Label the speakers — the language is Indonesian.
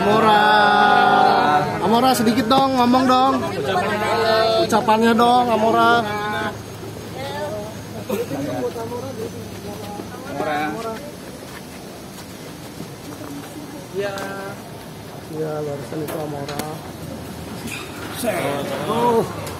Speaker 1: Amora. Amora sedikit dong, ngomong dong. Ucapannya dong, Amora.
Speaker 2: Ya.
Speaker 1: Ya, barusan itu Amora. Oh.